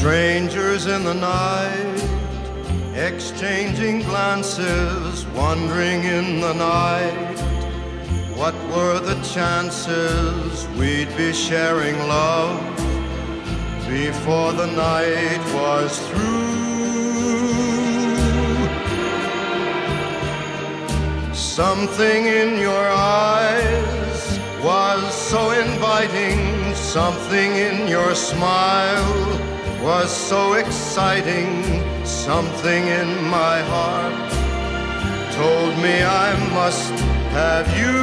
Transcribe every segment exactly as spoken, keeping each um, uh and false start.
Strangers in the night, exchanging glances, wandering in the night. What were the chances we'd be sharing love before the night was through? Something in your eyes was so inviting, something in your smile was so exciting, something in my heart told me I must have you.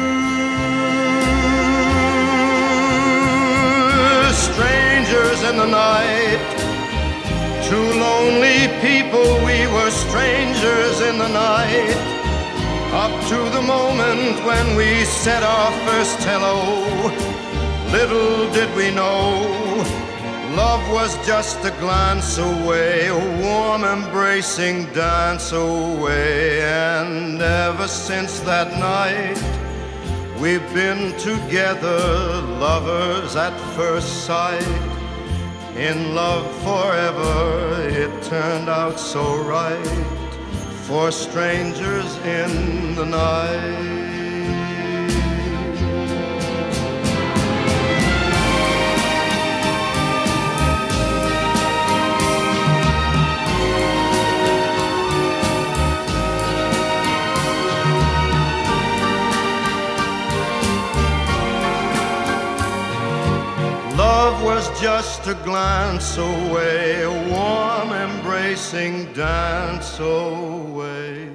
Strangers in the night, two lonely people, we were strangers in the night, up to the moment when we said our first hello. Little did we know, love was just a glance away, a warm embracing dance away. And ever since that night, we've been together, lovers at first sight. In love forever, it turned out so right, for strangers in the night. Love was just a glance away, a warm embracing dance away.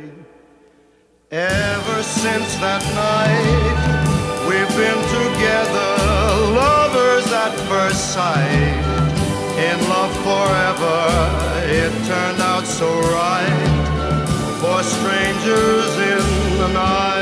Ever since that night, we've been together, lovers at first sight. In love forever, it turned out so right, for strangers in the night.